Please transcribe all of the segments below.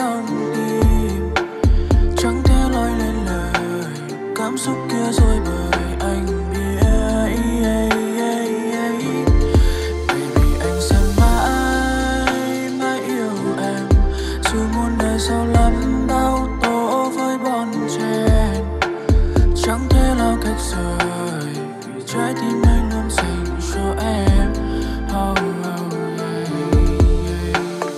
trong tim, chẳng thể nói lên lời cảm xúc kia rồi bởi anh biết. Baby anh sẽ mãi mãi yêu em, dù muôn đời sau lắm đau tố với bon chen, chẳng thể nào cách rời vì trái tim anh luôn dành cho em. Oh, oh, yeah, yeah.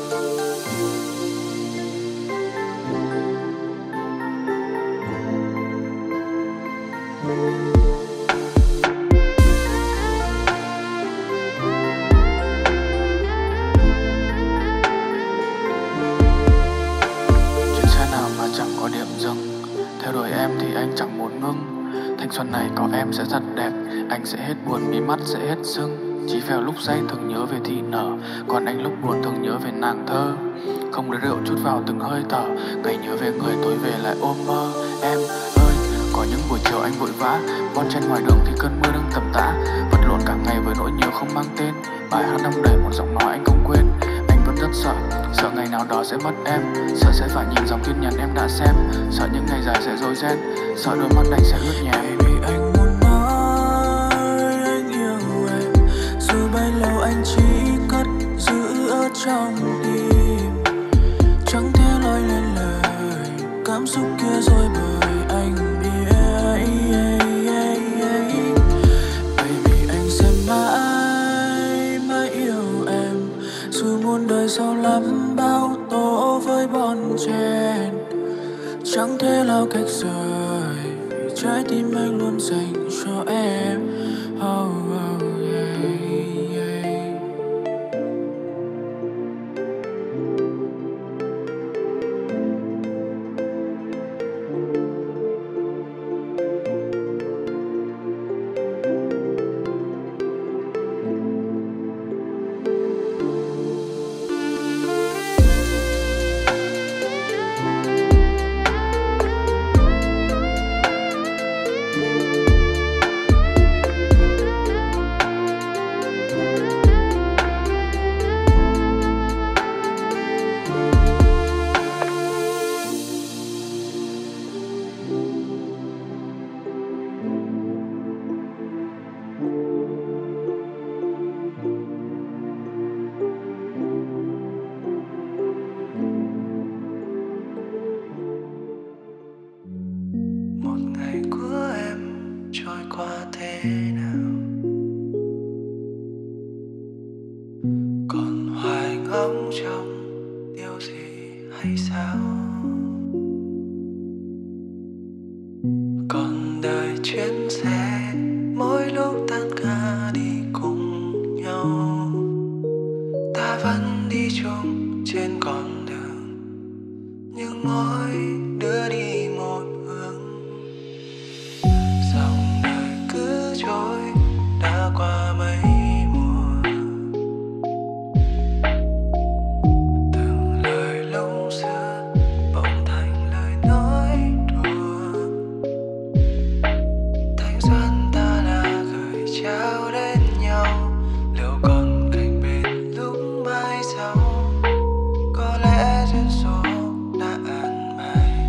Chuyến xe nào mà chẳng có điểm dừng, theo đuổi em thì anh chẳng muốn ngưng. Thanh xuân này có em sẽ thật đẹp, anh sẽ hết buồn, mí mắt sẽ hết sưng. Chí phèo lúc say thường nhớ về thị nở, còn anh lúc buồn thường nhớ về nàng thơ. Không lấy rượu chút vào từng hơi thở, ngày nhớ về người tối về lại ôm mơ. Em ơi, có những buổi chiều anh vội vã, bon chen ngoài đường thì cơn mưa đang tầm tã. Vật lộn cả ngày với nỗi nhớ không mang tên, bài hát đong đầy một giọng nói anh không quên. Anh vẫn rất sợ, sợ ngày nào đó sẽ mất em, sợ sẽ phải nhìn dòng tin nhắn em đã xem, sợ những ngày dài sẽ rối ren, sợ đôi mắt anh sẽ ướt nhèm. Baby anh muốn nói anh yêu em, dù bấy lâu anh chỉ cất giữ ở trong tim, chẳng thể nói lên lời cảm xúc kia rồi bởi anh biết. Baby anh sẽ mãi mãi yêu em, dù muôn đời sau lắm bao tố với bon chen, chẳng thể nào cách rời vì trái tim anh luôn dành cho em. Oh, oh, yeah, yeah. Một ngày của em trôi qua thế nào, còn hoài ngóng trong điều gì hay sao, còn đời chuyến xe mỗi lúc tan ca đi cùng nhau, ta vẫn đi chung trên con đường nhưng mỗi đứa đi một hướng. Dòng đời cứ trôi đã qua mấy mùa, từng lời lúc xưa bỗng thành lời nói đùa. Thanh xuân ta đã gửi trao đến nhau, liệu còn cạnh bên lúc mai sau, có lẽ duyên số đã an bài.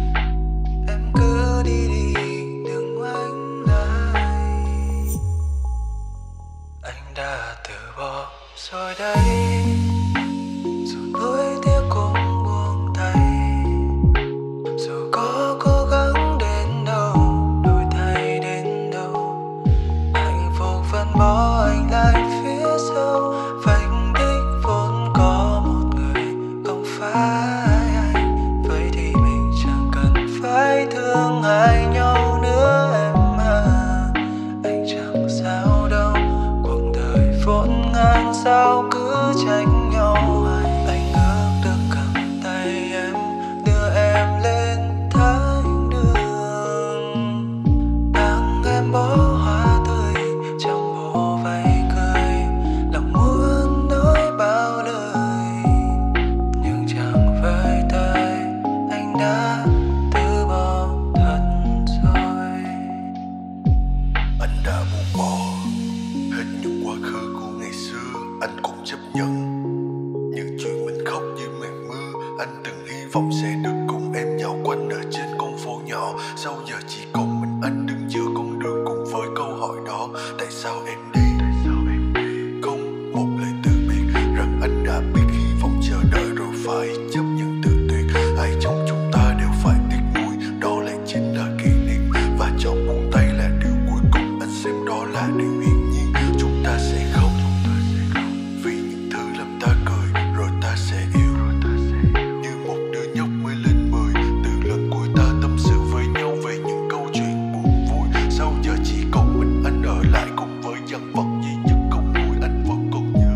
được cùng em dạo quanh ở trên con phố nhỏ. Sau giờ chỉ còn mình anh đứng giữa con đường cùng với câu hỏi đó: tại sao em đi? Không một lời từ biệt, rằng anh đã biết hy vọng chờ đợi rồi phải chấp nhận tự tuyệt. Ai trong chúng ta đều phải tiếc nuối, đó lại chính là kỷ niệm. Và chọn buông tay là điều cuối cùng, anh xem đó là điều hiển nhiên. Chúng ta sẽ không vì những thứ làm ta cười, rồi ta sẽ yêu. Như một đứa nhóc mới lên 10, từ lần cuối ta tâm sự với nhau về những câu chuyện buồn vui. Sau giờ chỉ còn mình anh ở lại cùng với dằn vặt duy nhất không nguôi, anh vẫn còn nhớ.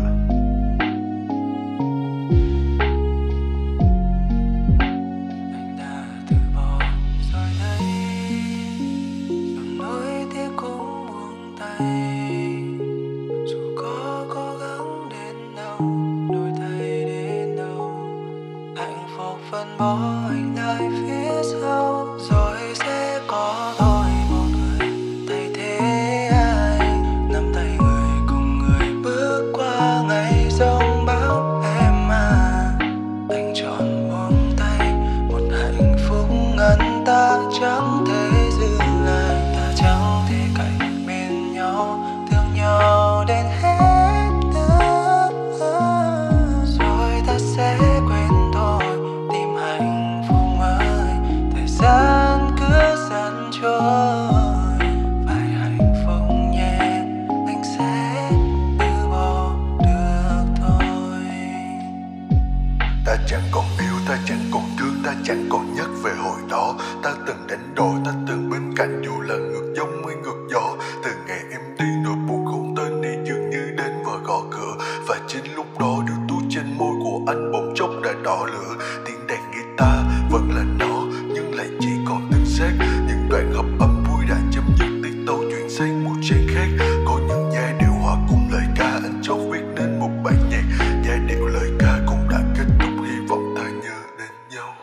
Anh đã từ bỏ rồi đây, dòng nỗi tiếc cũng buông tay. Dù có cố gắng đến đâu, đổi thay đến đâu, hạnh phúc vẫn bỏ anh lại phía sau. Rồi sẽ có tôi một người thay thế anh, nắm tay người cùng người bước qua ngày giông bão. Em à, anh chọn buông tay, một hạnh phúc ngăn ta chẳng thể dừng lại. Ta chẳng thể cạnh bên nhau, thương nhau đến hết nước. Rồi ta sẽ quên thôi, tìm hạnh phúc mới. Thời gian cứ dần trôi, phải hạnh phúc nhé, anh sẽ từ bỏ được thôi. Ta chẳng còn yêu, ta chẳng còn thương, ta chẳng còn nhắc về hồi đó. Ta từng đánh đổi, ta từng bên cạnh dù là ngược giông hay ngược gió. Từ ngày em đi, nỗi buồn không tên đi dường như đến và gõ cửa. Và chính lúc đó điều tu trên môi của anh bỗng chốc đã đỏ lửa. Tiếng đàn guitar vẫn là nó, nhưng lại chỉ còn từng xét. Những đoạn hợp âm vui đã chấm dứt, tiết tấu chuyển sang một trang khác. Có những giai điệu hòa cùng lời ca anh chót viết nên một bản nhạc. Giai điệu lời ca cũng đã kết thúc, hy vọng ta nhớ đến nhau.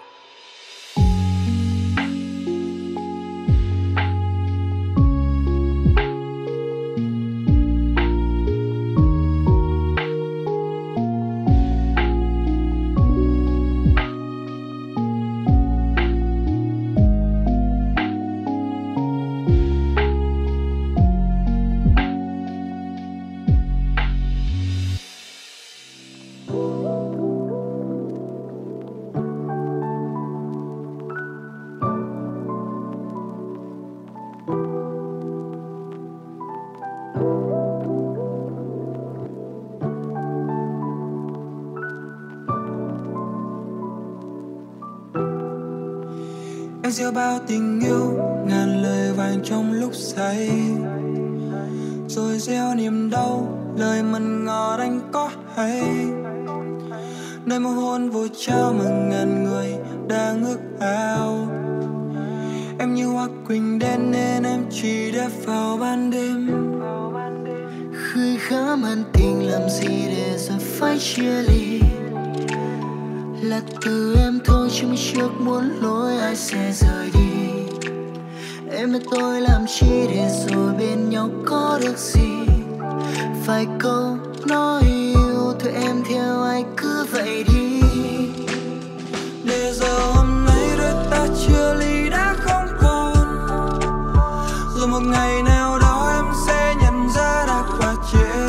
Em gieo bao tình yêu, ngàn lời vàng trong lúc say. Rồi gieo niềm đau, lời mặn ngọt anh có hay. Nơi một hôn vội trao mà ngàn người đang ước ao. Em như hoa quỳnh đen nên em chỉ đẹp vào ban đêm. Khơi khá man tình làm gì để rồi phải chia ly. Là từ em thôi chứ mới trước muốn lối ai sẽ rời đi. Em với tôi làm chi để rồi bên nhau có được gì. Vài câu nói yêu thôi em theo ai cứ vậy đi. Để giờ hôm nay đôi ta chia ly đã không còn. Rồi một ngày nào đó em sẽ nhận ra đã quá trễ.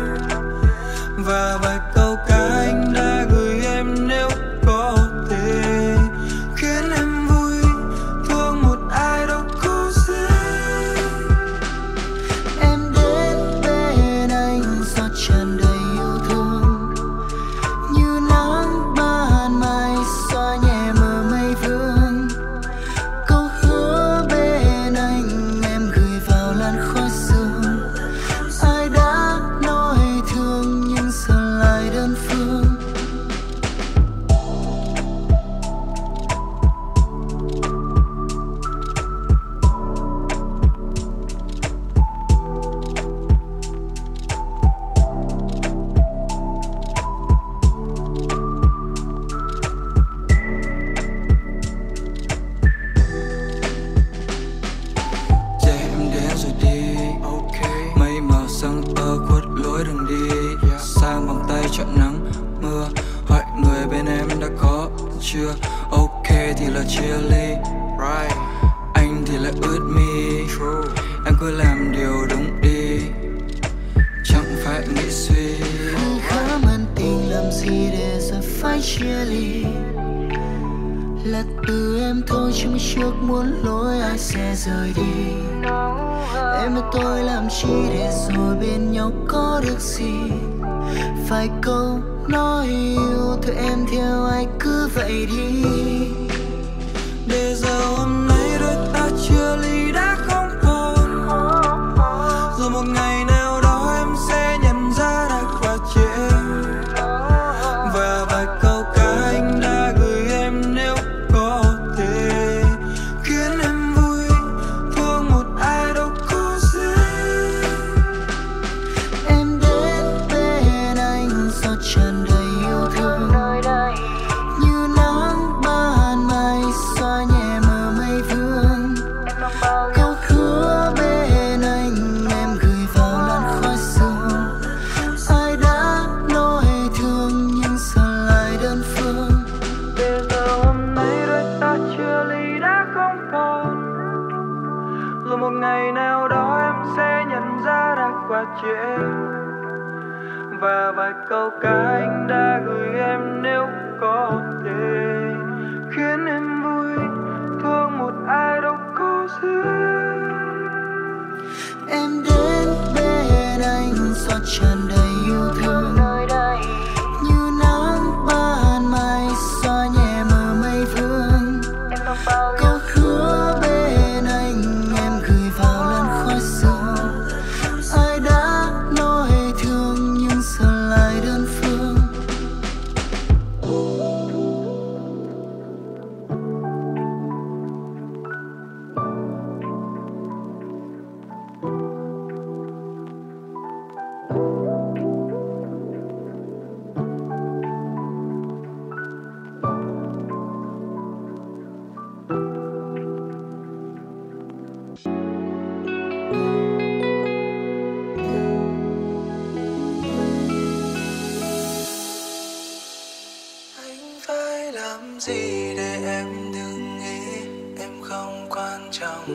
Và vài câu ca anh đã gửi em nếu có thể khiến em vui, thương một ai đâu có dễ. Em đến bên anh gió tràn đầy yêu thương, như nắng ban mai xóa nhẹ mờ thì là chia ly, right. Anh thì lại ướt mi, true. Em cứ làm điều đúng đi, chẳng phải nghĩ suy. Khi khá man tình làm gì để giờ phải chia ly, là từ em thôi chứ mới trước muốn lối ai sẽ rời đi. Em với tôi làm chi để rồi bên nhau có được gì? Vài câu nói yêu thôi em theo ai cứ vậy đi. Để giờ hôm nay đôi ta chia ly đã không còn, rồi một ngày nào đó em sẽ nhận ra đã quá trễ. Và vài câu ca anh đã gửi em nếu có thể khiến em vui, thương một ai đâu có dễ. Em đến bên anh do tràn đầy yêu thương, như nắng ban mai xóa nhẹ mờ mây vương. Câu hứa bên anh em gửi vào làn khói sương. Ai đã nói thương nhưng giờ lại đơn phương. Để giờ hôm nay đôi ta chia ly đã không còn, rồi một ngày nào đó em sẽ nhận ra đã quá trễ. Và vài câu ca anh đã gửi em nếu có thể khiến em vui, thương một ai đâu có dễ. Em đến bên anh do tràn đầy yêu thương, như nắng ban mai xóa nhẹ mờ mây vương. Câu hứa bên anh em gửi vào làn khói sương. Ai đã nói thương nhưng giờ lại đơn phương. Anh phải làm gì để em đừng nghĩ em không quan trọng?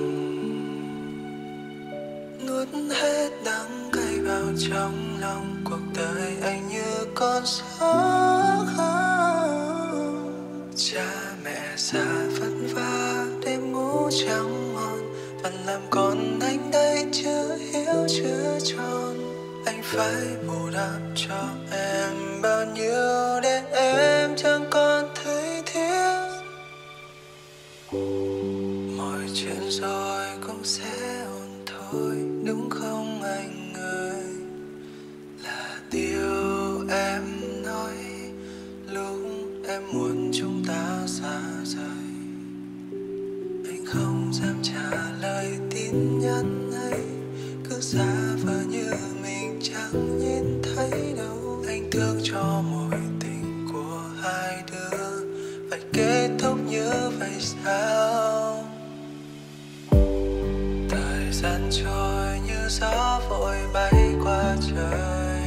Nuốt hết đắng cay vào trong lòng, cuộc đời anh như con sóng. Cha mẹ già vất vả đêm ngủ trắng ngon, phần làm con anh đây chưa hiểu chưa tròn. Anh phải bù đắp cho em bao nhiêu để em chẳng còn thấy thiếu. Mọi chuyện rồi cũng sẽ ổn thôi, đúng không anh ơi? Là điều em nói lúc em muốn chúng ta xa rời. Anh không dám trả lời tin nhắn ấy, cứ giả vờ như mình chẳng nhìn thấy đâu. Anh thương cho mối tình của hai đứa phải kết thúc như vậy sao? Thời gian trôi như gió vội bay qua trời,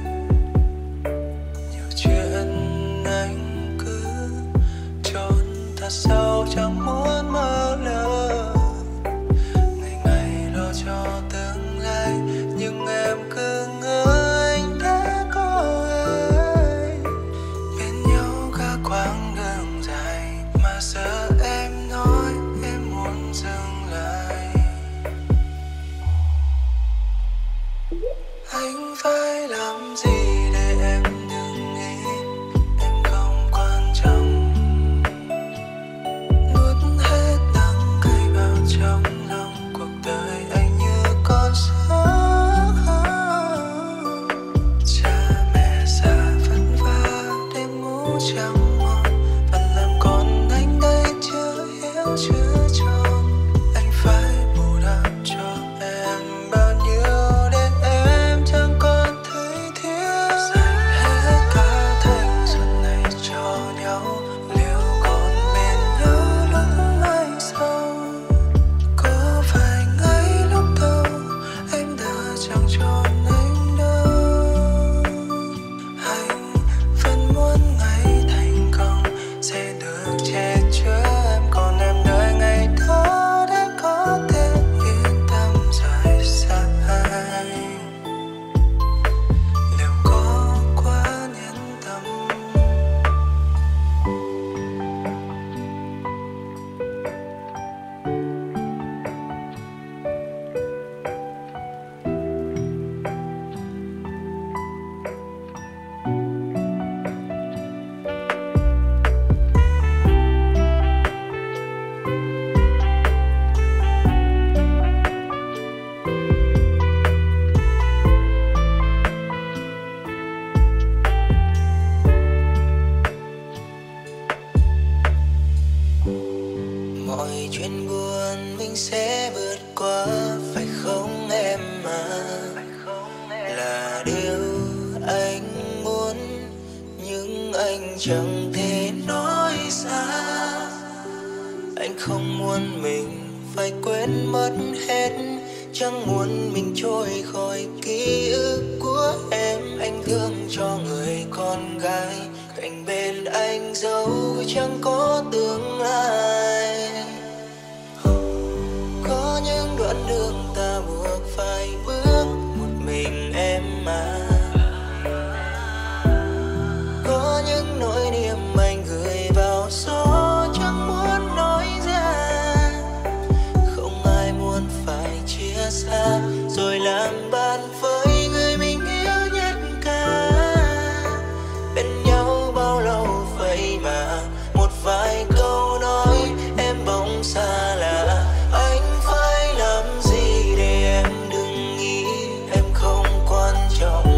nhiều chuyện anh cứ trốn thật sâu chẳng muốn mơ lỡ. Ngày ngày lo cho tương lai nhưng em cứ ngỡ anh đã có ai. Bên nhau cả quãng đường dài mà giờ em nói em muốn dừng lại. Anh phải làm gì để em đừng nghĩ em không quan trọng? Nuốt hết mọi chuyện buồn mình sẽ vượt qua, phải không em à? Là điều anh muốn nhưng anh chẳng thể nói ra. Anh không muốn mình phải quên mất hết, chẳng muốn mình trôi khỏi ký ức của em. Anh thương cho người con gái cạnh bên anh dẫu chẳng có tương lai. Có những đoạn đường ta buộc phải bước một mình em mà. Có những nỗi niềm anh gửi vào gió chẳng muốn nói ra. Không ai muốn phải chia xa rồi làm bạn với người mình yêu nhất cả. Bên nhau bao lâu vậy mà một vài câu nói em bỗng xa lạ. Anh phải làm gì để em đừng nghĩ em không quan trọng.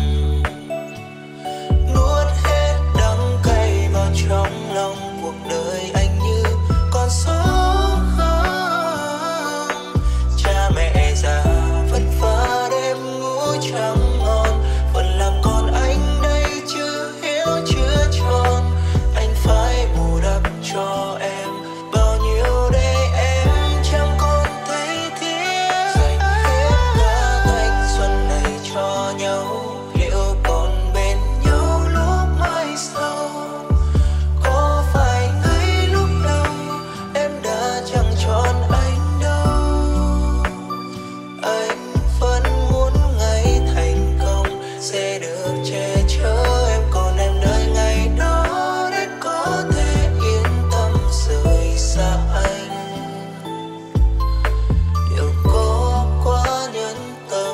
Nuốt hết đắng cay vào trong lòng, cuộc đời anh như con số không. Cha mẹ già vất vả đêm ngủ chẳng ngon, phần làm con anh đây chưa hiểu chưa tròn. Anh phải bù đắp cho em bao nhiêu để em chẳng còn thấy tiếc. Dành hết cả thanh xuân này cho nhau, liệu còn bên nhau lúc mai sau? Có phải ngay lúc đầu em đã chẳng chọn anh đâu? Anh vẫn muốn ngày thành công sẽ được che chở em, còn em đợi ngày đó để có thể yên tâm rời xa anh. Liệu có quá nhân tâm?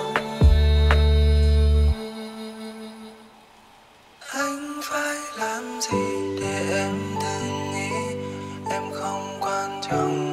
Anh phải làm gì để em đừng nghĩ em không quan trọng.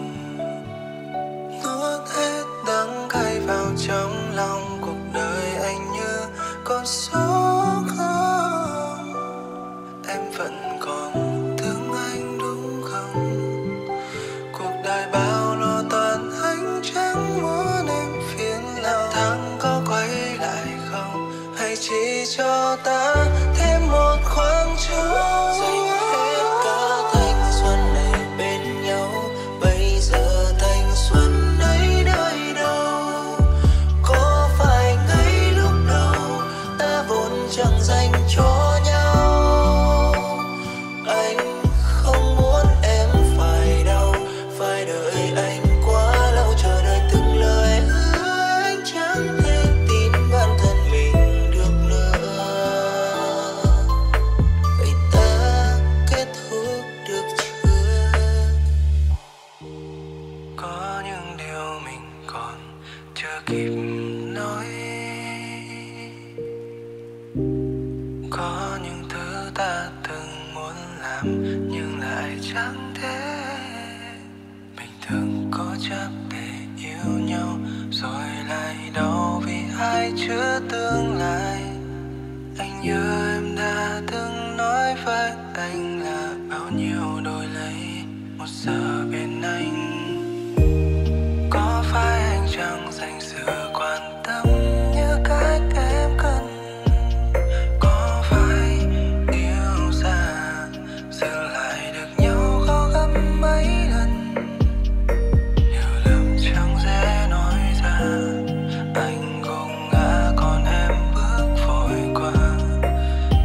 Nuốt hết đắng cay vào trong lòng, cuộc đời anh như con số không. Em vẫn còn thương anh đúng không? Cuộc đời bao lo toan anh chẳng muốn em phiền lòng. Tháng có quay lại không, hay chỉ cho ta thêm một khoảng trống? Dành hết cả thanh xuân này bên nhau, bây giờ thanh xuân ấy đời đâu? Có phải ngay lúc đầu ta vốn chẳng dành cho nhau? Anh không muốn em phải đau, phải đợi anh quá lâu, chờ đợi từng lời hứa anh chẳng thể tin bản thân mình được nữa. Vậy ta kết thúc được chưa? Có những điều mình còn chưa kịp nói, có những thứ ta từng muốn làm nhưng lại chẳng thể. Mình thường cố chấp để yêu nhau rồi lại đau vì ai chưa tương lai. Anh nhớ em đã từng nói với anh là bao nhiêu đổi lấy một giờ bên anh. Có phải anh chẳng dành sự quan tâm như cách em cần? Có phải yêu xa giữ lại được nhau khó gấp mấy lần? Hiểu lầm chẳng dễ nói ra, anh gục ngã còn em bước vội qua.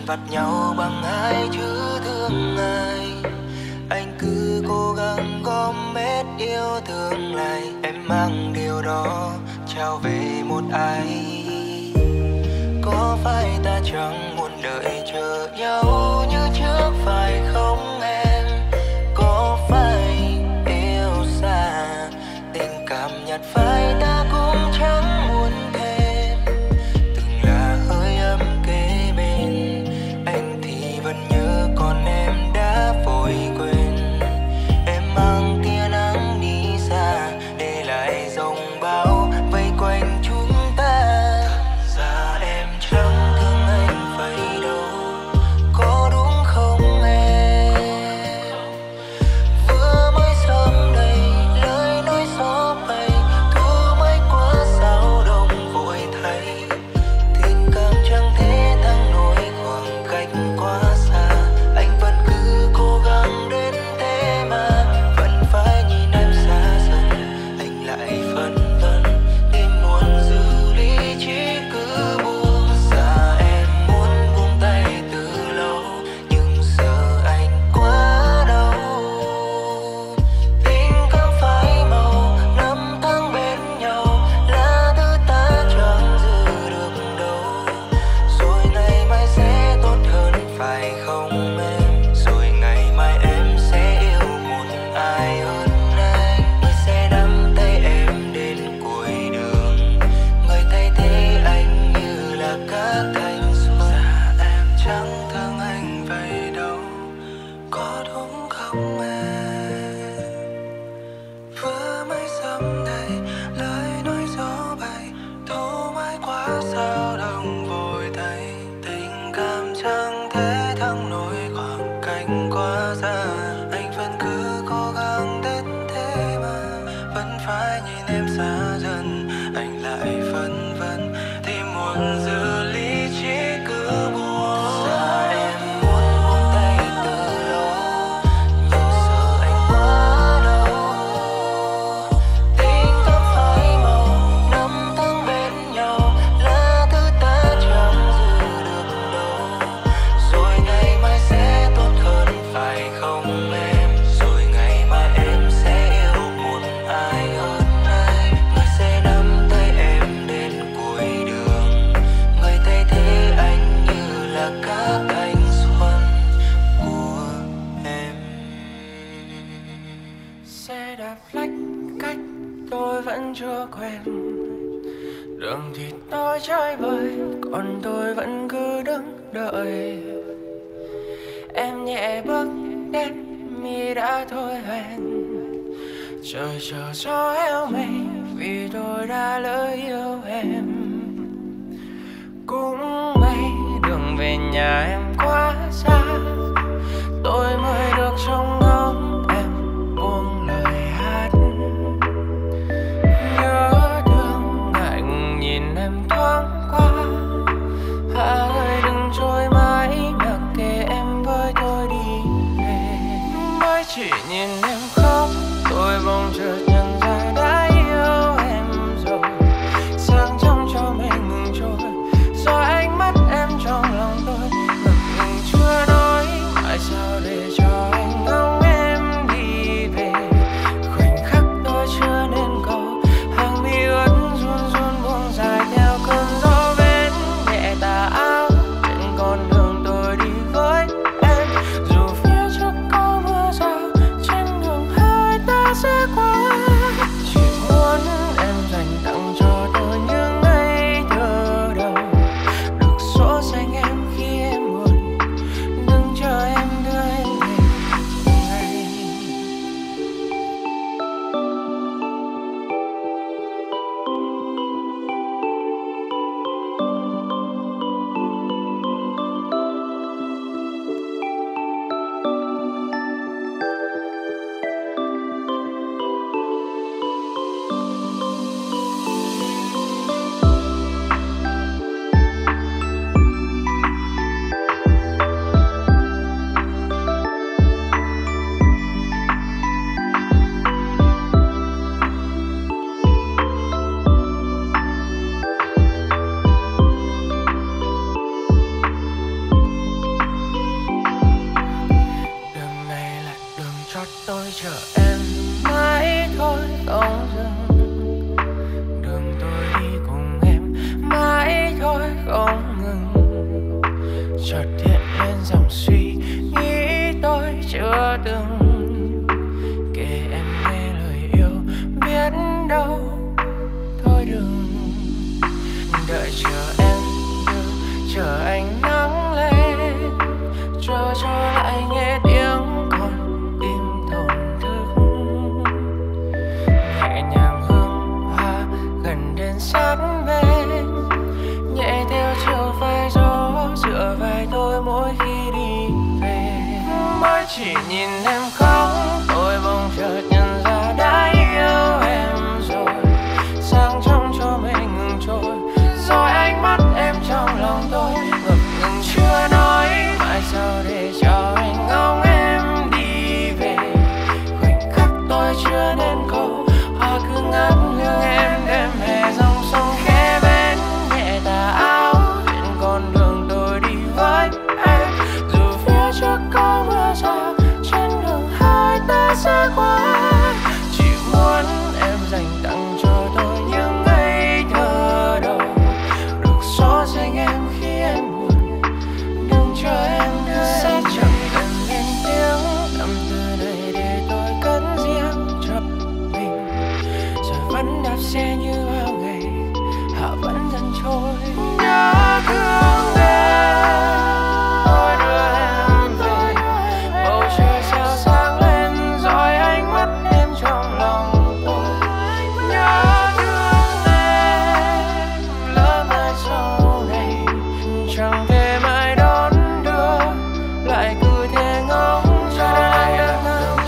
vặt nhau bằng hai chữ thương ngày. Anh cứ cố gắng gom hết yêu thương lại, em mang điều đó trao về một ai. Có phải ta chẳng muốn đợi chờ nhau như trước phải không em? Có phải yêu xa tình cảm nhạt phai ta cũng chẳng muốn thêm. Từng là hơi ấm kế bên anh thì vẫn nhớ, còn em đã vội quên. Em mang tia nắng đi xa để lại dòng bão vây quanh chúng ta. Giờ em chẳng thương anh vậy đâu, có đúng không em? Vừa mới sớm đây lời nói gió bay, thu mới quá sao đông vội thấy. Tình cảm chẳng thể thắng nổi khoảng cách quá xa. Anh vẫn cứ cố gắng đến thế mà vẫn phải nhìn em xa dần. Anh lại phân vân tìm muốn giữ lý trí cứ buông. Giờ em muốn buông tay từ lâu nhưng giờ anh quá đau. Tình cảm phai màu năm tháng bên nhau là thứ ta chẳng giữ được đâu. Rồi ngày mai sẽ tốt hơn phải không em? Rồi ngày mai em sẽ yêu một ai hơn anh. Người sẽ nắm tay em đến cuối đường, người thay thế anh như là các thanh xuân. Dạ em chẳng thương anh vậy đâu, có đúng không em? Vừa mới sớm đây lời nói gió bay, thu mãi quá sao đông vội thấy. Tình cảm chẳng thể thắng nổi khoảng cách quá xa. Anh vẫn cứ cố gắng đến thế mà vẫn phải nhìn em xa dần. Anh lại phân vân thì muốn giữ lý trí cứ buông. Giờ em muốn buông tay từ lâu nhưng giờ anh quá đau. Tình cảm phai màu năm tháng bên nhau là thứ ta chẳng giữ được đâu. Rồi ngày mai sẽ tốt hơn phải không em? Rồi ngày mai em sẽ yêu một ai hơn anh. Người sẽ nắm tay em đến cuối đường, người thay thế anh như là các thanh xuân của em. Xe đạp lách cách tôi vẫn chưa quen, đường thì tôi chơi vơi còn tôi vẫn cứ đứng đợi. Em nhẹ bước đến mi đã thôi hẹn, trời chờ gió héo mây vì tôi đã lỡ yêu em. Cũng may đường về nhà em quá xa, tôi mới được trông ngóng em buông lời hát. Nhớ thương ngại ngùng nhìn em thoáng qua, Hà ơi đừng trôi mãi mặc kệ em với tôi đi về. Mới chỉ nhìn em khóc tôi bỗng chợt nhận ra đã yêu em rồi. Sáng trong cho mình ngừng trôi do ánh mắt em trong lòng tôi ngập ngừng tôi chờ em mãi thôi không dừng. Đường tôi đi cùng em mãi thôi không ngừng. Chợt hiện lên dòng suy nghĩ tôi chưa từng kể em nghe lời yêu, biết đâu thôi đừng. Đợi chờ em chờ anh nắng lên, chờ cho lại nghe tiếng con tim thổn thức. Nhẹ nhàng hương hoa gần đến sát bên, nhẹ theo chiều vai gió dựa vai tôi mỗi khi đi về. Mới chỉ nhìn em khóc tôi bỗng chợt nhận ra đã yêu em rồi. Sáng trong cho mình ngừng trôi, rồi ánh mắt em trong lòng tôi ngập ngừng chưa nói. Mãi sao để cho anh ngóng em đi về. Khoảnh khắc tôi chưa nên cầu, hoa cứ ngát hương em đêm hè dòng sông khẽ bên. Nhẹ tà áo trên con đường tôi đi với em, dù phía trước có mưa rào trên đường hai ta sẽ qua. Chỉ muốn em dành tặng cho tôi những ngây thơ đầu, được xóa danh em khi em buồn. Đừng chờ em nữa, sẽ chẳng cần lên tiếng tâm tư này để tôi cất riêng cho mình. Rồi vẫn đạp xe như bao ngày, họ vẫn dần trôi. Nhớ thương em, tôi đưa em về. Bầu trời sao sáng lên, rồi ánh mắt em trong lòng tôi. Nhớ thương em, lỡ mai sau này chẳng thể mãi đón đưa, lại cứ thế ngóng trông em.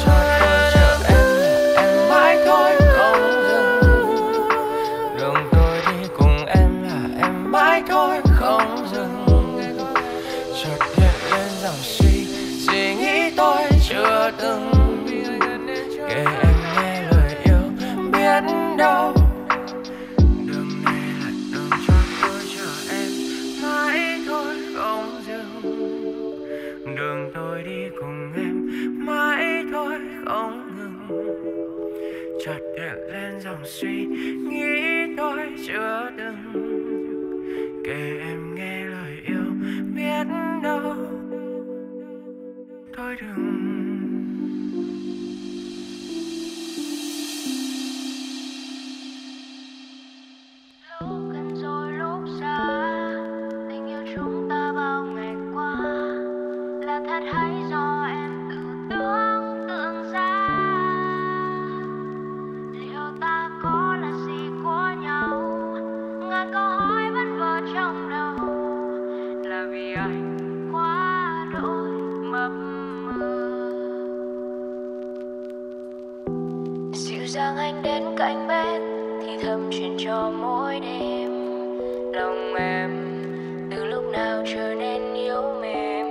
Em mãi thôi không dừng. Đường tôi đi cùng em là em mãi thôi không dừng. Chợt hiện lên dòng suy nghĩ tôi chưa từng kể em nghe lời yêu, biết đâu đường này là đường cho tôi chờ em mãi thôi không dừng. Đường tôi đi cùng em mãi thôi không ngừng. Chợt hiện lên dòng suy nghĩ tôi chưa từng kể em nghe lời yêu, biết đâu thôi đừng. Lúc gần rồi lúc xa, tình yêu chúng ta bao ngày qua là thật hay do em tự tưởng tượng ra. Liệu ta có là gì của nhau? Ngàn câu hỏi vẫn vờ trong đầu, là vì anh quá đỗi mập mờ. Dịu dàng anh đến cạnh bên, thì thầm chuyện cho mỗi đêm. Lòng em từ lúc nào trở nên yếu mềm,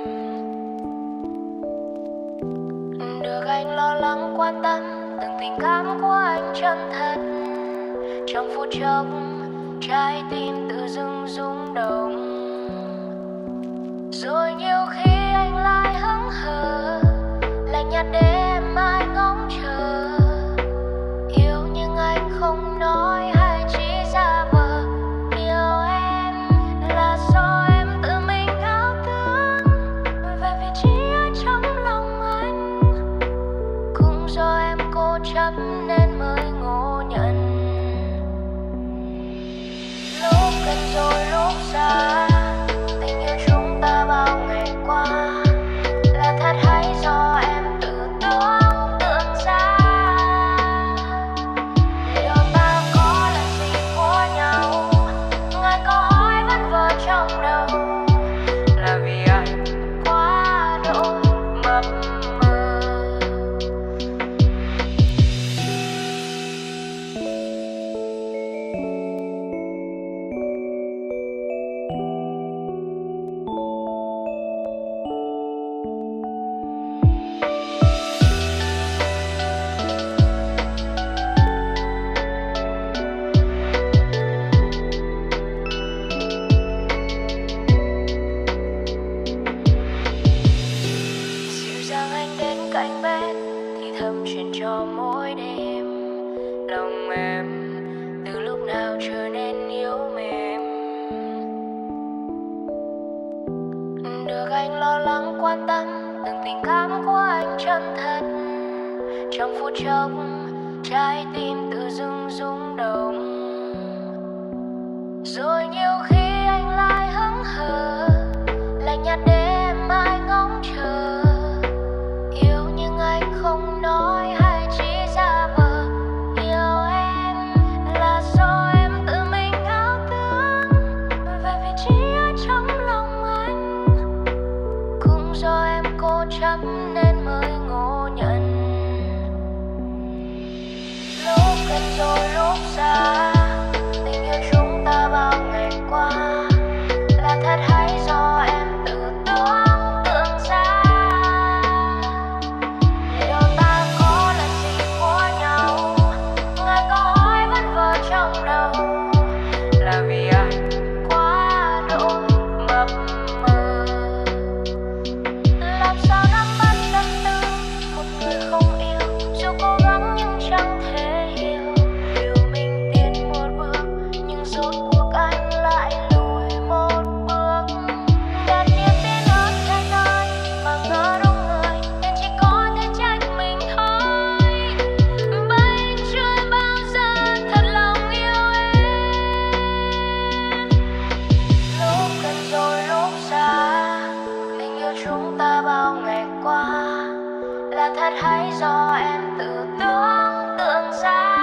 được anh lo lắng quan tâm từng tình cảm của anh chân thật. Trong phút chốc trái tim tự dưng rung động, rồi nhiều khi anh lại hững hờ lạnh nhạt để em mãi ngóng chờ. Yêu nhưng anh không nói hay chỉ giả vờ. Yêu em là do em tự mình ảo tưởng về vị trí ở trong lòng anh, cũng do em cố chấp nên mới ngộ nhận. Lúc gần rồi lúc xa, tình yêu chúng ta bao ngày qua là thật hay do em tự tưởng tượng ra. Liệu ta có là gì của nhau? Ngàn câu hỏi vẫn vờ trong đầu, là vì anh quá đỗi mập mờ. Dịu dàng anh đến cạnh bên, thì tâm chuyện cho mỗi đêm. Lòng em từ lúc nào trở nên yếu mềm, được anh lo lắng quan tâm, từng tình cảm của anh chân thật. Trong phút chốc trái tim tự dưng rung động, rồi nhiều khi anh lại hững hờ, lạnh nhạt để em mãi ngóng chờ. Yêu nhưng anh không nói hay chỉ giả vờ. Yêu em là do em tự mình ảo tưởng về vị trí ở trong lòng anh, cũng do em cố chấp nên mới ngộ nhận. Lúc gần rồi lúc xa, tình yêu chúng ta bao ngày qua là thật hay do em tự tưởng ra. Liệu ta có là gì của nhau? Ngàn câu hỏi vẫn vờ trong đầu, là vì anh quá đỗi mập mờ. Làm sao nắm bắt tâm tư một người không yêu, dù cố gắng nhưng chẳng thể hiểu. Điều mình tiến một bước nhưng rốt cuộc anh lại lùi một bước. Đặt niềm tin ở cái nơi mà ngỡ đúng người, nên chỉ có thể trách mình thôi. Bởi chưa bao giờ thật lòng yêu em. Lúc gần rồi lúc xa, tình yêu chúng ta bao ngày qua là thật hay do em tự tưởng ra.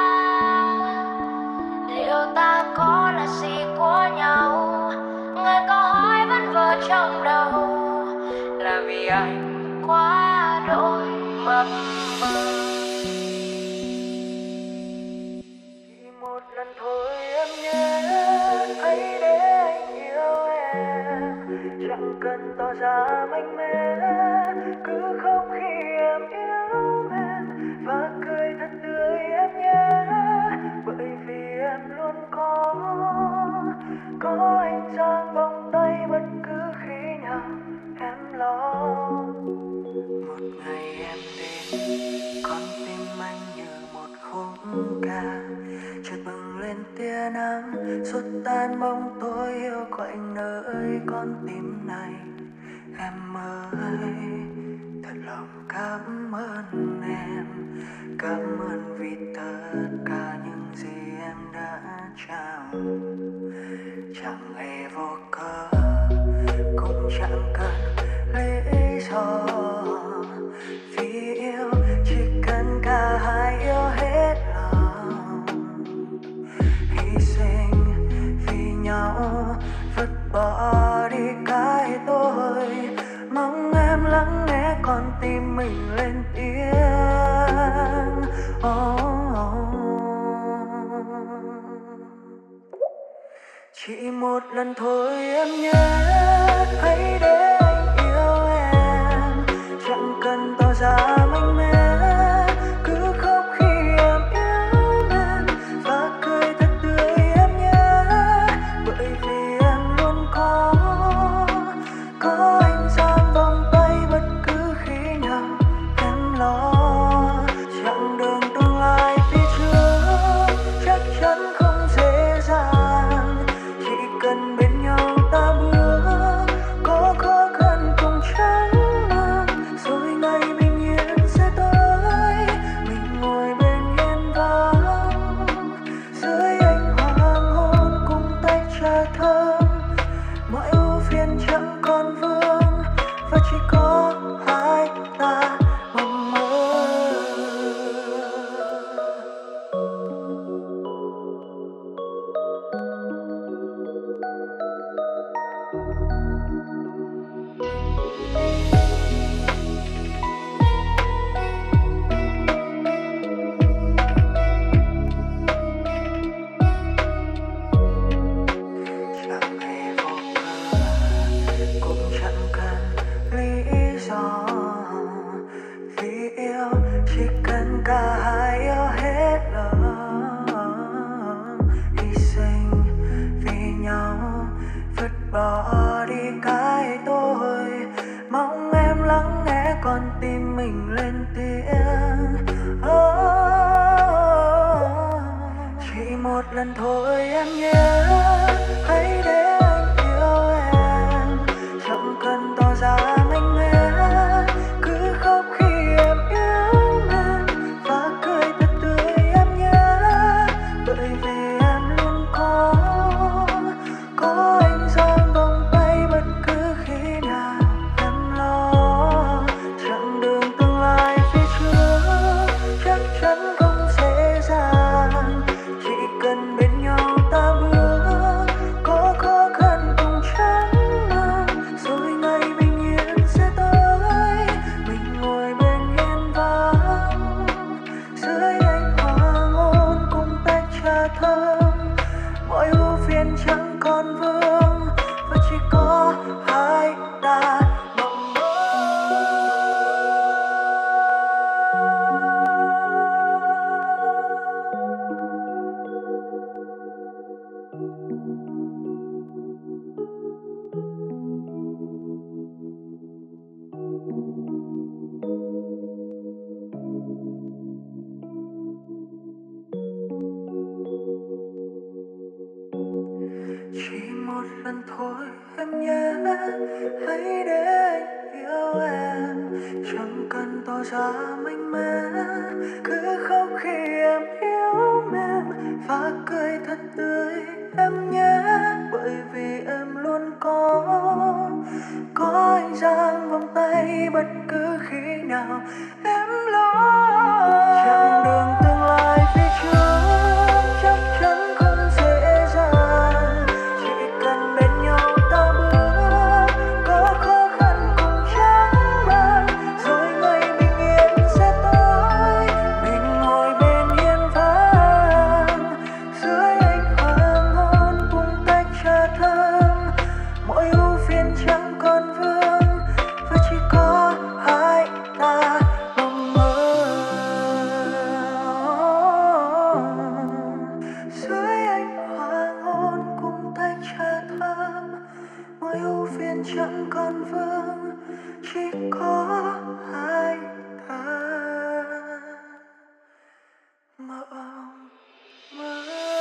Liệu ta có là gì của nhau? Ngàn câu hỏi vẫn vờ trong đầu, là vì anh quá đỗi mập mờ. Chỉ một lần thôi em nhé, hãy để anh yêu em. Chẳng cần tỏ ra mạnh mẽ, cứ khóc khi em yêu em và cười thật tươi em nhé. Bởi vì em luôn có anh giang vòng tay bất cứ khi nào em lo. Một ngày em đến, con tim anh như một khúc ca, chợt bừng lên tia nắng, xua tan bóng tối yêu quạnh nơi con tim này. Em ơi, thật lòng cảm ơn em, cảm ơn vì tất cả những gì em đã trao. Chẳng hề vô cớ, cũng chẳng cần lý do, vì yêu chỉ cần cả hai yêu hết lòng, hy sinh vì nhau, vứt bỏ đi cái tôi. Mong em lắng nghe con tim mình lên tiếng. Chỉ một lần thôi em nhé, hãy để anh yêu em. Chẳng cần tỏ ra mạnh mẽ, cứ khóc khi em yêu em và cười thật tươi em nhé. Bởi vì em luôn có anh giang vòng tay bất cứ khi nào em lo. Chặng đường tương lai phía trước chắc chắn không dễ dàng, chỉ cần bên nhau ta bước, có khó khăn cùng chẳng mang. Rồi ngày bình yên sẽ tới, mình ngồi bên hiên vắng, dưới ánh hoàng hôn cùng tách trà thơm. Mọi ưu phiền chẳng còn vương, và chỉ có hai ta mong mơ. Chẳng hề vô cớ, cũng chẳng cần lý do, vì yêu chỉ cần cả hai yêu hết lòng, hy sinh vì nhau, vứt bỏ đi cái tôi. Mong em lắng nghe con tim mình lên tiếng. lần thôi em nhé, hãy để anh yêu em, chẳng cần tỏ ra mạnh mẽ, cứ khóc khi em yêu em và cười thật tươi em nhé, bởi vì em luôn có anh giang vòng tay bất cứ khi nào em lo. Chặng đường tương lai phía trước chắc chắn không dễ dàng, chỉ cần bên nhau ta bước, có khó khăn cùng chẳng mang, rồi ngày bình yên sẽ tới. Mình ngồi bên hiên vắng dưới ánh hoàng hôn cùng tách trà thơm, mọi ưu phiền chẳng còn vương và chỉ có hai ta mộng mơ. Chỉ một lần thôi em nhé, hãy để anh yêu em, chẳng cần tỏ ra mạnh mẽ, cứ khóc khi em yêu em và cười thật tươi em nhé, bởi vì em luôn có anh giang vòng tay bất cứ khi nào em lo. Chặng đường tương lai phía trước chắc chắn không dễ dàng, chỉ cần bên nhau ta bước, có khó khăn cùng chẳng mang, rồi ngày bình yên sẽ tới. Mình ngồi bên hiên vắng dưới ánh hoàng hôn cùng tách trà thơm, mọi ưu phiền chẳng còn vương và chỉ có hai ta mộng mơ. Dưới ánh hoàng hôn cùng tách trà thơm, mọi ưu phiền chẳng còn vương, chỉ có hai ta mộng mơ.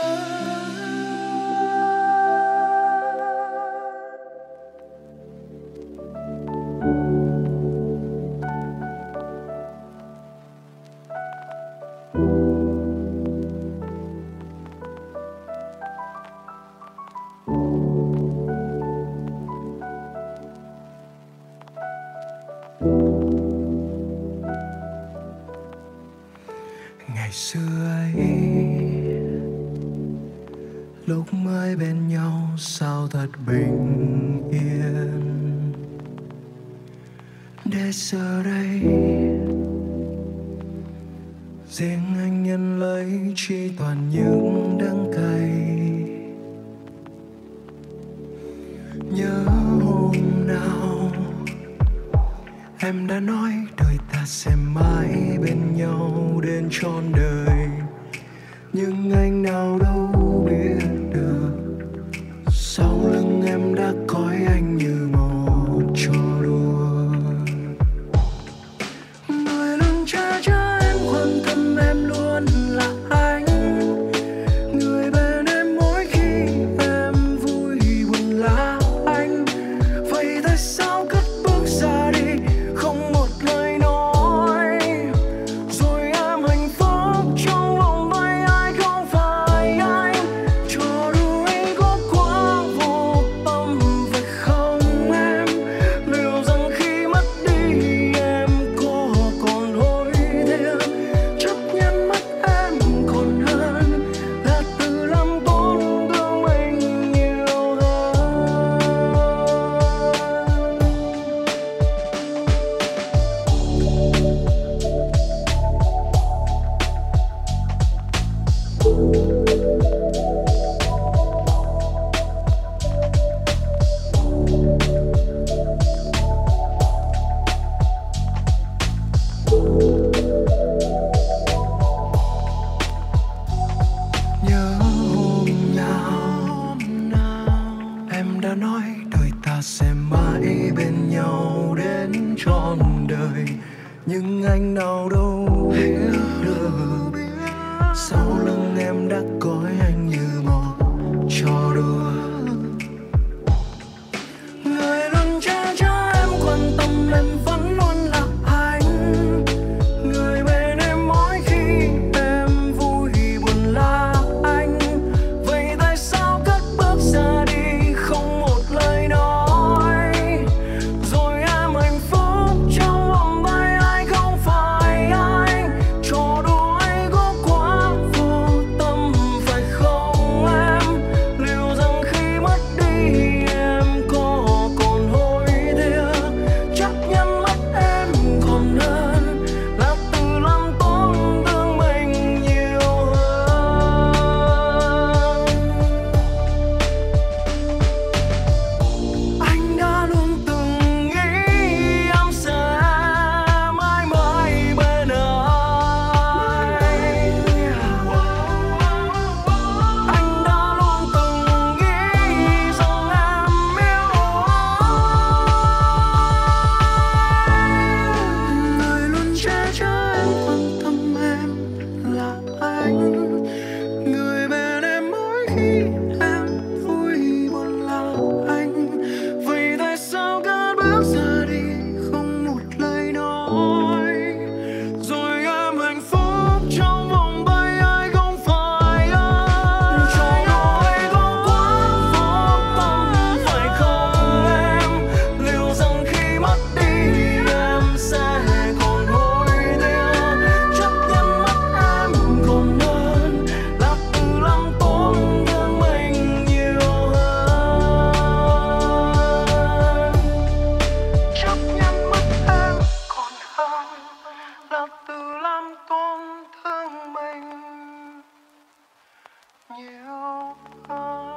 Ngày xưa ấy, lúc mới bên nhau sao thật bình yên, để giờ đây riêng anh nhận lấy chỉ toàn những đắng cay. Nhớ hôm nào em đã nói đời ta sẽ mãi bên nhau đến trọn đời, nhưng anh nào đâu biết được sau lưng em đã coi anh như một trò đùa. Người luôn che chở em, quan tâm em luôn là anh, người bên em mỗi khi em vui buồn là anh. Vậy tại sao cất bước ra đi không một lời nói, rồi em hạnh phúc trong vòng tay ai không phải anh. Cho dù anh có quá vô tâm phải không em, liệu rằng khi mất đi em có còn hối tiếc. Chấp nhận mất em còn hơn là tự làm tổn thương mình nhiều hơn. Nhớ hôm nào em đã nói đời ta sẽ mãi bên nhau đến trọn đời, nhưng anh nào đâu biết được sau lưng em đã coi anh như trò đùa. Người luôn che chở em, quan tâm em vẫn luôn là anh. Người bên em mỗi khi em vui buồn là anh. Vậy tại sao cất bước ra đi không một lời nói? Rồi em hạnh phúc trong vòng tay ai không phải anh. Trò đùa ấy có quá vô tâm phải không em? Liệu rằng khi mất đi em có còn hối tiếc? Chắc nhắn mất em còn hơn là tự làm tổn thương mình nhiều hơn. Anh đã luôn từng nghĩ em sẽ mãi mãi bên anh. Anh đã luôn từng nghĩ rằng em yêu anh. Người luôn che chở em, quan tâm em là anh. Người bên em mỗi khi em vui buồn là anh. Vậy tại sao cất bước ra đi không một lời nói? Rồi em hạnh phúc trong vòng tay ai không phải anh. Trò đùa ấy có quá vô tâm phải không em? Liệu rằng khi mất đi em sẽ còn hối tiếc? Chắc nhắn mất em còn hơn là tự làm tổn thương mình nhiều hơn. Chấp nhận mất em còn hơn là tự làm tổn thương mình nhiều hơn.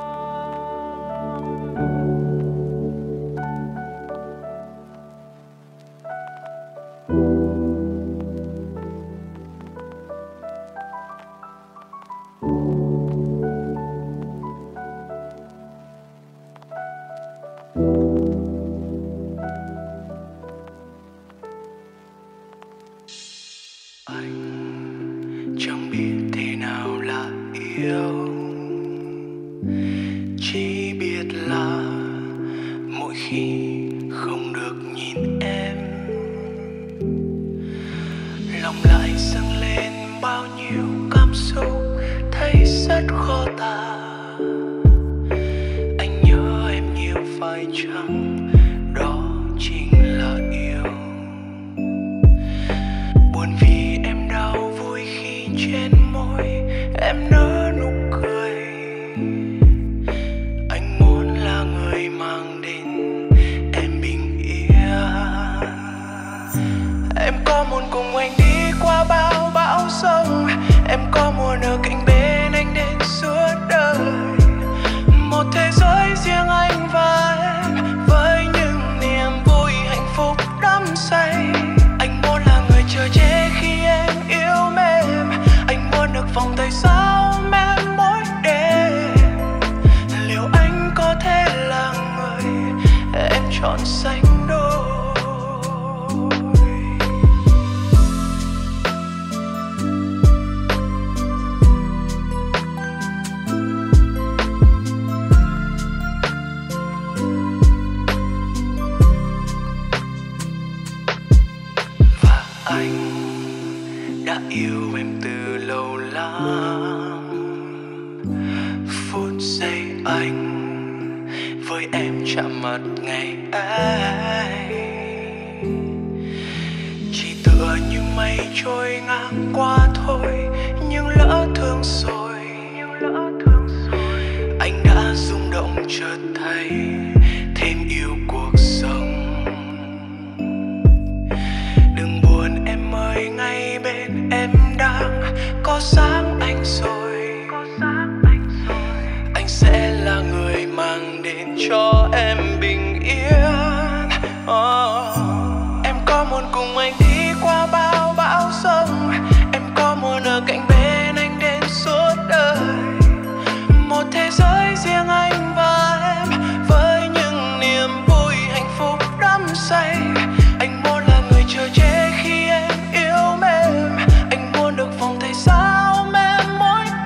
Anh chẳng biết thế nào là yêu, chỉ biết là mỗi khi không được nhìn em, lòng lại dâng lên bao nhiêu cảm xúc thấy rất khó tả. Anh nhớ em nhiều phải chăng đó chính là yêu? Buồn vì em đau, vui khi trên môi em nở nụ cười. Anh muốn là người mang đến em bình yên. Em có muốn cùng anh đi qua bao bão giông, em có muốn ở cạnh bên anh đến suốt đời. Một thế giới riêng anh và em, với những niềm vui hạnh phúc đắm say. Anh muốn là người chờ che khi em yêu mềm. Anh muốn được vòng tay sau em mỗi đêm. Liệu anh có thể là người em chọn sánh đôi? Và anh đã yêu em từ lâu lắm. Phút giây anh với em chạm mặt ngày ấy, chỉ tựa như mây trôi ngang qua thôi. Nhưng lỡ thương rồi, anh đã rung động chợt thấy thêm yêu cuộc sống. Đừng buồn em ơi, ngay bên em đang có sáng anh rồi. Anh sẽ là người mang đến cho em bình yên. Em có muốn cùng anh đi qua bao bão giông, em có muốn ở cạnh bên anh đến suốt đời. Một thế giới riêng anh và em, với những niềm vui hạnh phúc đắm say. Anh muốn là người chờ che khi em yêu mềm. Anh muốn được vòng tay sau em mỗi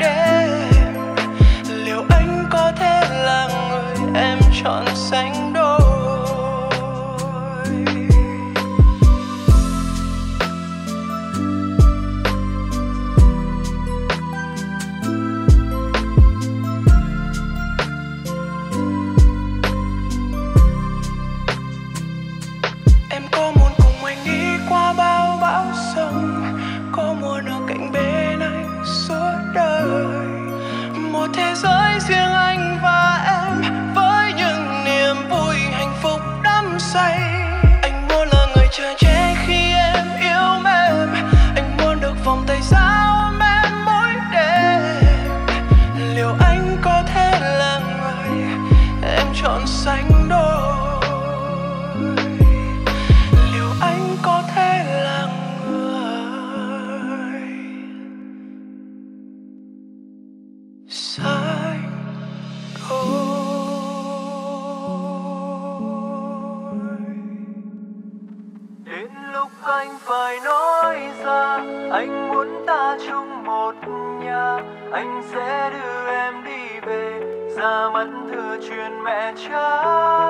anh phải nói ra, anh muốn ta chung một nhà. Anh sẽ đưa em đi về, ra mắt thừa truyền mẹ cha.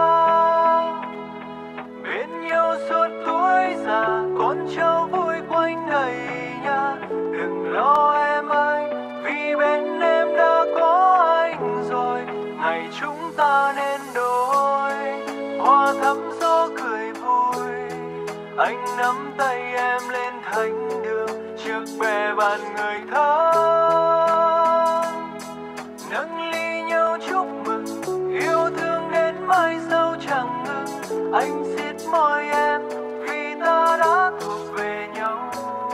Bên nhau suốt tuổi già, con cháu vui quanh đầy nhà. Đừng lo em ơi, vì bên em đã có anh rồi. Ngày chúng ta nên đôi, hoa thắm gió cười vui. Anh nắm tay em lên thánh đường, trước bè bàn người thân. Nâng ly nhau chúc mừng, yêu thương đến mai sau chẳng ngừng. Anh siết môi em, vì ta đã thuộc về nhau.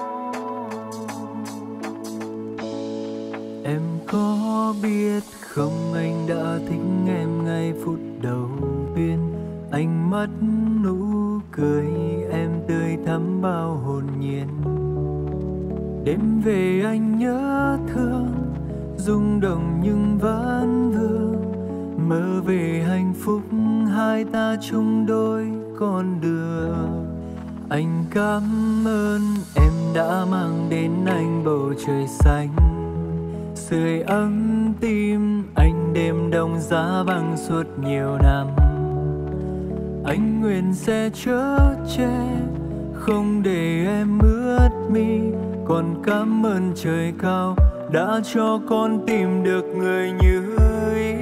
Em có biết không, anh đã thích em ngay phút đầu tiên. Anh mắt nụ cười, em tươi thắm bao hồn nhiên. Đêm về anh nhớ thương, rung động nhưng vẫn vương. Mơ về hạnh phúc, hai ta chung đôi con đường. Anh cảm ơn em đã mang đến anh bầu trời xanh, sưởi ấm tim anh đêm đông giá băng suốt nhiều năm. Anh nguyện sẽ chở che, không để em ướt mi. Còn cảm ơn trời cao đã cho con tìm được người như ý.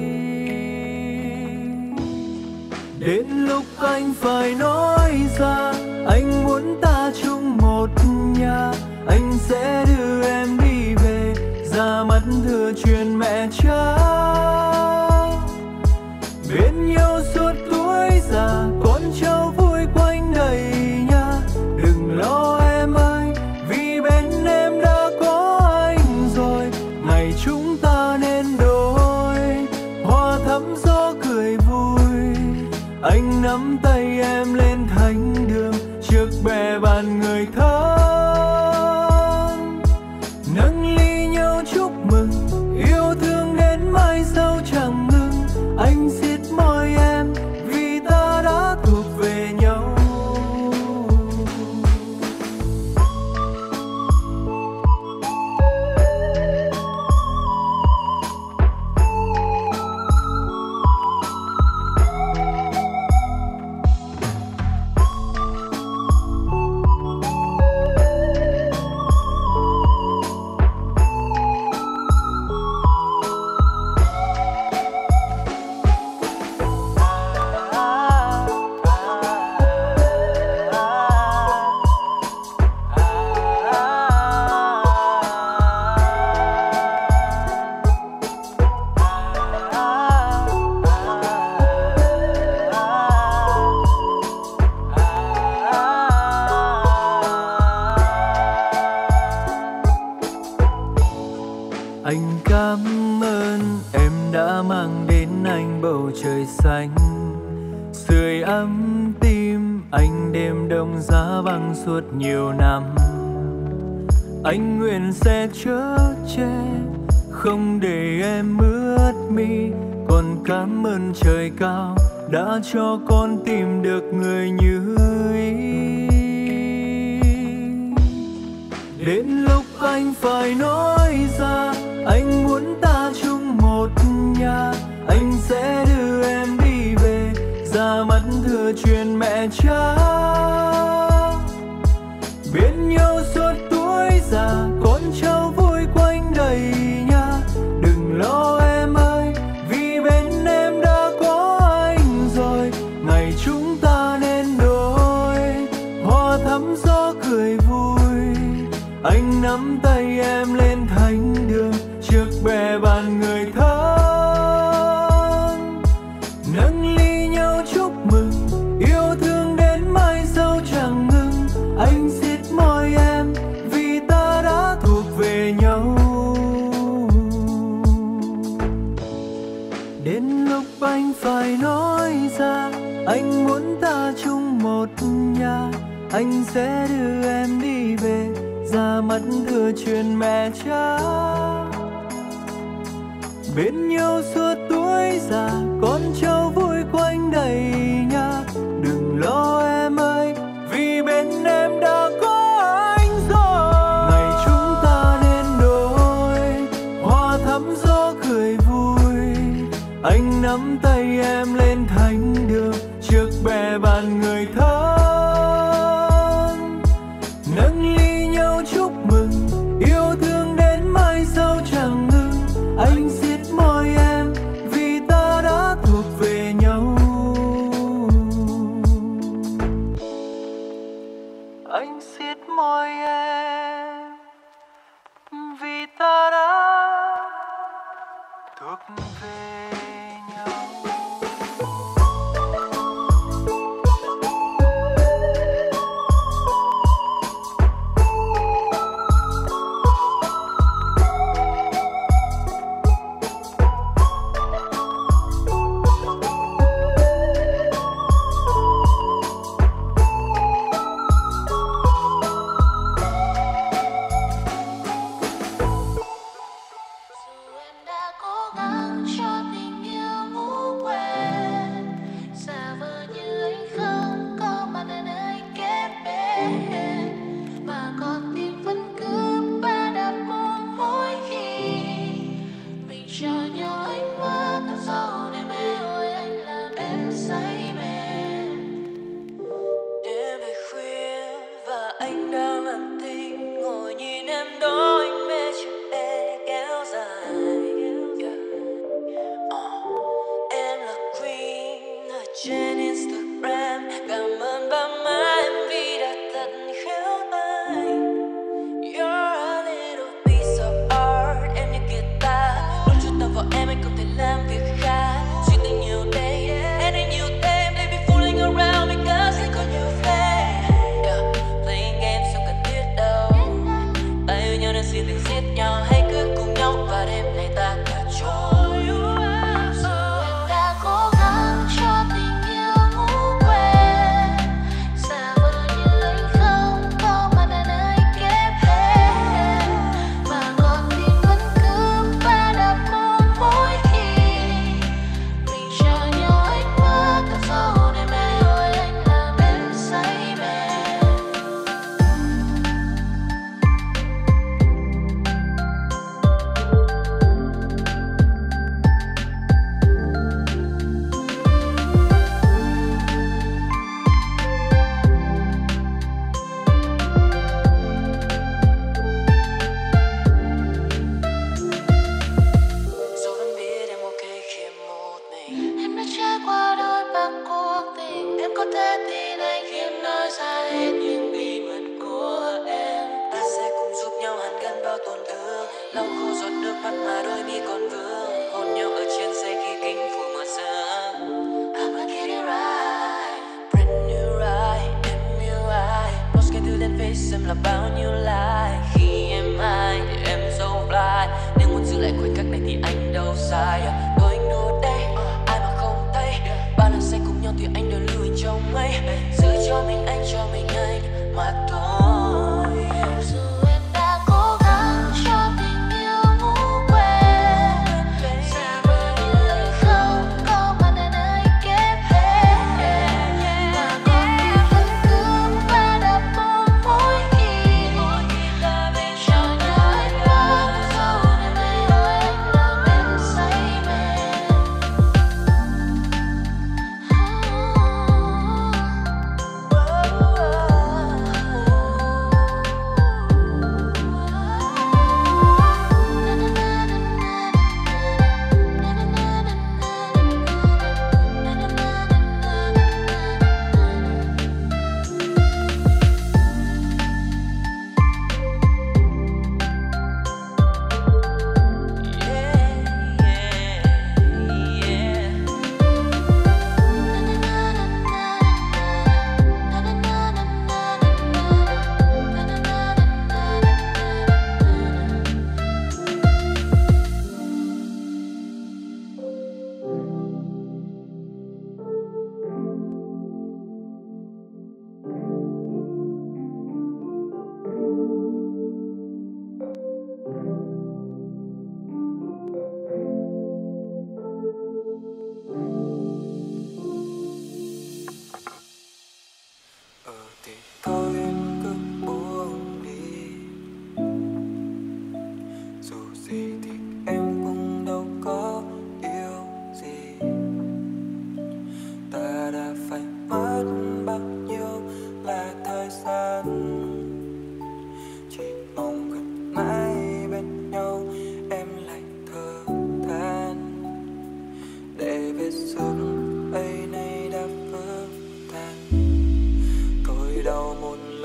Đến lúc anh phải nói ra, anh muốn ta chung một nhà. Anh sẽ đưa em đi về, ra mắt thừa truyền mẹ cha. Bên nhau suốt tuổi già, con cháu vui quanh đầy nhà. Đừng lo em ơi, vì bên em đã có anh rồi. Ngày chúng ta nên đôi, hoa thắm gió cười vui. Anh nắm tay em lên thánh đường, trước bè bàn người thân. Nâng ly nhau chúc mừng, yêu thương đến mai sau chẳng ngừng. Anh siết môi em, vì ta đã thuộc về nhau. Anh cảm ơn em đã mang đến anh bầu trời xanh, sưởi ấm tim anh đêm đông giá băng suốt nhiều năm. Anh nguyện sẽ chở che, không để em ướt mi. Còn cảm ơn trời cao đã cho con tìm được người như ý. Đến lúc anh phải nói ra, anh muốn ta chung một nhà. Anh sẽ đưa em đi về, ra mắt thừa truyền mẹ cha. Bên nhau suốt tuổi già, con cháu vui quanh đầy nhà. Đừng lo em ơi, vì bên em đã có anh rồi. Ngày chúng ta nên đôi, hoa thắm gió cười vui. Anh nắm tay em lên thánh đường, trước bè bàn người thân. Nâng ly nhau chúc mừng, yêu thương đến mai sau chẳng ngừng. Anh siết môi em, vì ta đã thuộc về nhau. Đến lúc anh phải nói ra, anh muốn ta chung một nhà. Anh sẽ đưa em đi về, ra mắt thừa truyền mẹ cha. Bên nhau suốt tuổi già, con cháu vui quanh đầy nhà. Đừng lo em ơi, vì bên em anh siết môi em vì ta đã thuộc về nhau.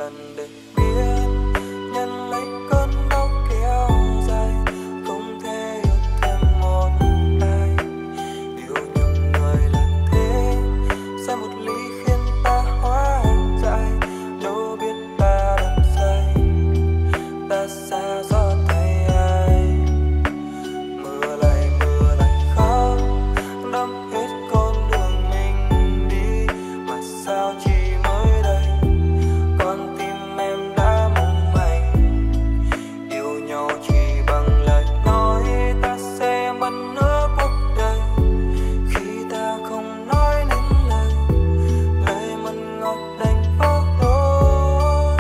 lần để biết nhận lấy cơn đau kéo dài, không thể yêu thêm một ai. Yêu nhầm người là thế, sai một lý khiến ta hóa dại, đâu biết ta đắm say, ta xa gió tay ai. Mưa lại khóc, đắm hết con đường mình đi, mà sao chỉ mới đây con tim em đã mong manh. Yêu nhau chỉ bằng lời nói, ta sẽ mất nửa cuộc đời khi ta không nói nên lời, lời mặn ngọt đành vô lối.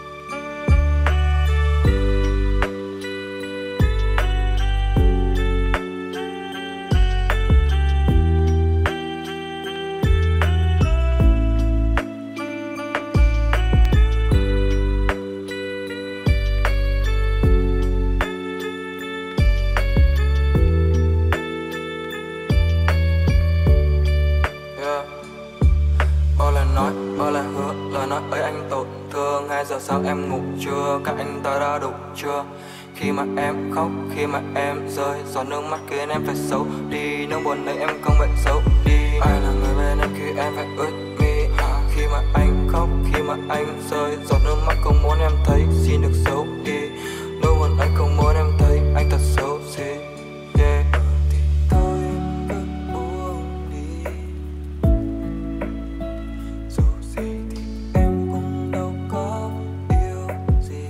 Yeah. Bao lời nói, bao lời hứa, lời nói ấy anh tổn thương. 2 giờ sáng em ngủ chưa, các anh ta đã đủ chưa? Khi mà em khóc, khi mà em rơi, giọt nước mắt khiến em phải xấu đi, nỗi buồn ấy em không phải xấu đi. Ai là người bên em khi em phải ướt mi? Khi mà anh khóc, khi mà anh rơi, giọt nước mắt không muốn em thấy, xin được xấu đi. Nỗi buồn anh không muốn em thấy, anh thật xấu xí. Yeah. Thì thôi cứ buông đi, dù gì thì em cũng đâu có yêu gì.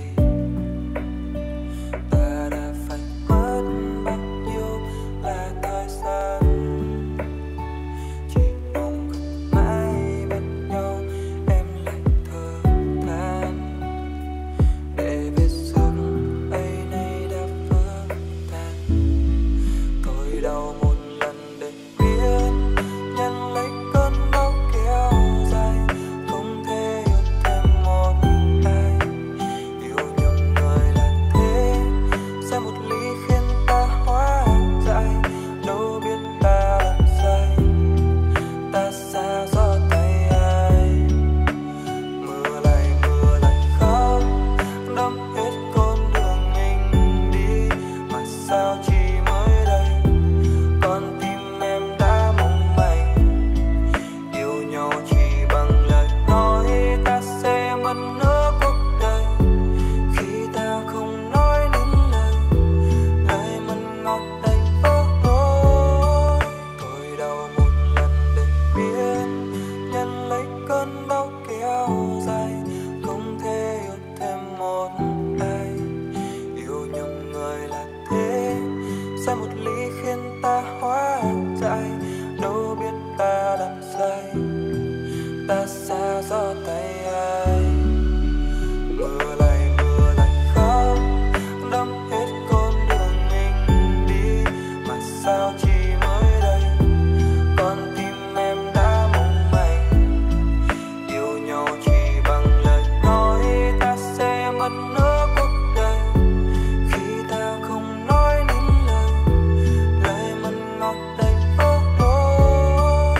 Ta đã phải mất bao nhiêu là thời gian, chỉ mong gần mãi bên nhau em lại thở than, để biết giấc ấy nay đã vỡ tan. Tôi đau một lần để biết nhận lấy cơn đau kéo dài, không thể yêu thêm một ai. Yêu nhầm người là thế, sai một lý khiến ta hóa dại, đâu biết ta làm sai, ta xa gió tay ai. Mưa lại khóc, đắm hết con đường mình đi, mà sao chỉ mới đây con tim em đã mong manh. Yêu nhau chỉ bằng lời nói, ta sẽ mất nửa cuộc đời khi ta không nói nên lời, lời mặn ngọt đành vô lối. Tôi đau một lần để biết nhận lấy cơn đau kéo dài, không thể yêu thêm một ai. Yêu nhầm người là thế, sai một lý khiến ta hóa dại, đâu biết ta làm sai, ta xa gió tay ai. Mưa lại khóc, đắm hết con đường mình đi, mà sao chỉ mới đây con tim em đã mong manh. Yêu nhau chỉ bằng lời nói, ta sẽ mất nửa cuộc đời khi ta không nói nên lời, lời mặn ngọt đành vô lối.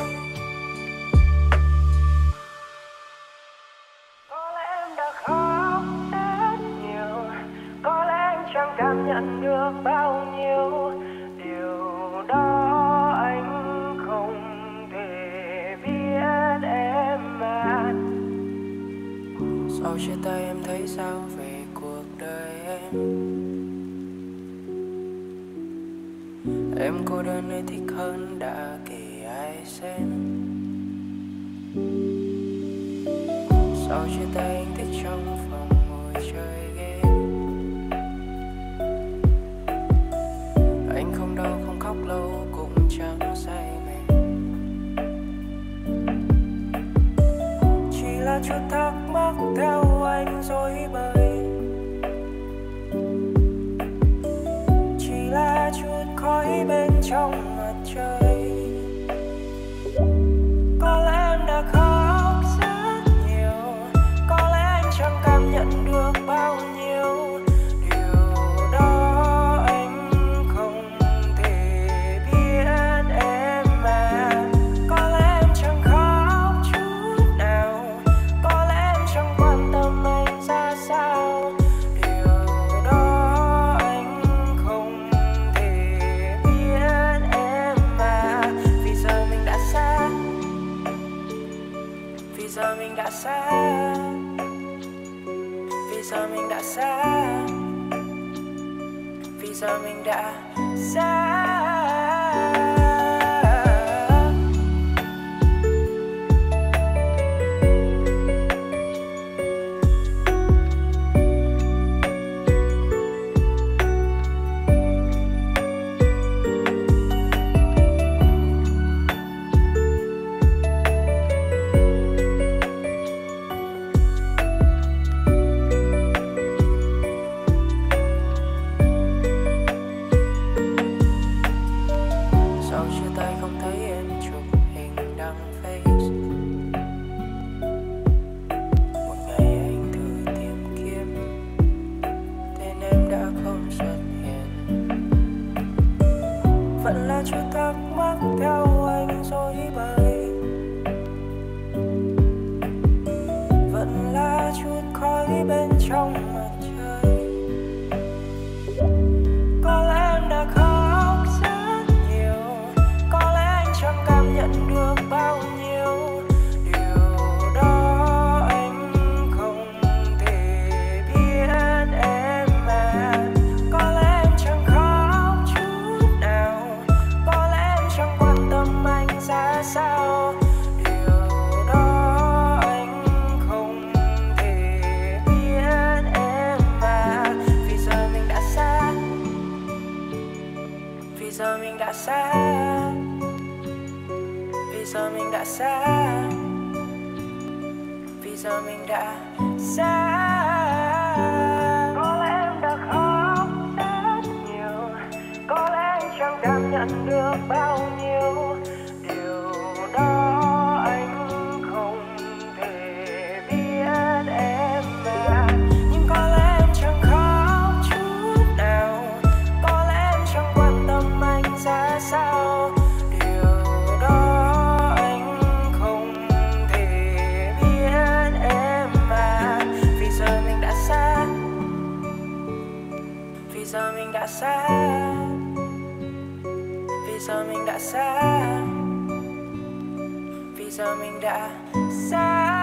Có lẽ em đã khóc rất nhiều, có lẽ anh chẳng cảm nhận được bao nhiêu. Điều đó anh không thể biết em mà. Sau chia tay em thấy sao về cuộc đời em? Em cô đơn hay thích hơn đã kể ai xem. Sau chia tay anh thích trong phòng ngồi chơi game. Anh không đau không khóc lâu cũng chẳng say mê, chỉ là chút thắc mắc theo anh dối bời, chỉ là chút khói bên trong mặt trời. Có lẽ em đã khóc rất nhiều, có lẽ anh chẳng cảm nhận được bao nhiêu. Điều đó anh không thể biết em mà. Có lẽ em chẳng khóc chút nào, có lẽ em chẳng quan tâm anh giờ mình đã xa, vì giờ mình đã xa. Vẫn là chút thắc mắc theo anh dối bời, vẫn là chút khói bên trong mặt trời. Có lẽ em đã khóc rất nhiều, có lẽ anh chẳng cảm nhận được bao nhiêu. Điều đó anh không thể biết em mà. Có lẽ em chẳng khóc chút nào, có lẽ em chẳng quan tâm anh ra sao. Điều đó anh không thể biết em mà. Vì giờ mình đã xa, vì giờ mình đã xa, vì giờ mình đã xa, vì giờ mình đã xa. Có lẽ em đã khóc rất nhiều, có lẽ anh chẳng cảm nhận được bao nhiêu. Điều đó anh không thể biết em mà. Nhưng có lẽ em chẳng khóc chút nào, có lẽ em chẳng quan tâm anh ra sao. Điều đó anh không thể biết em mà. Vì giờ mình đã xa, vì giờ mình đã xa, vì giờ mình đã xa, vì giờ mình đã xa.